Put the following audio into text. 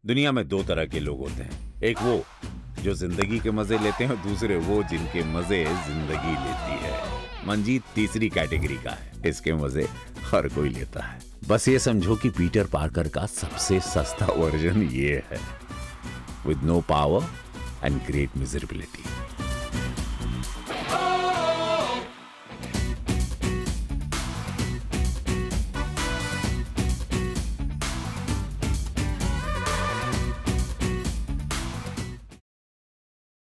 दुनिया में दो तरह के लोग होते हैं, एक वो जो जिंदगी के मजे लेते हैं और दूसरे वो जिनके मजे जिंदगी लेती है। मंजीत तीसरी कैटेगरी का है, इसके मजे हर कोई लेता है। बस ये समझो कि पीटर पार्कर का सबसे सस्ता वर्जन ये है, with no power and great मिजरेबिलिटी।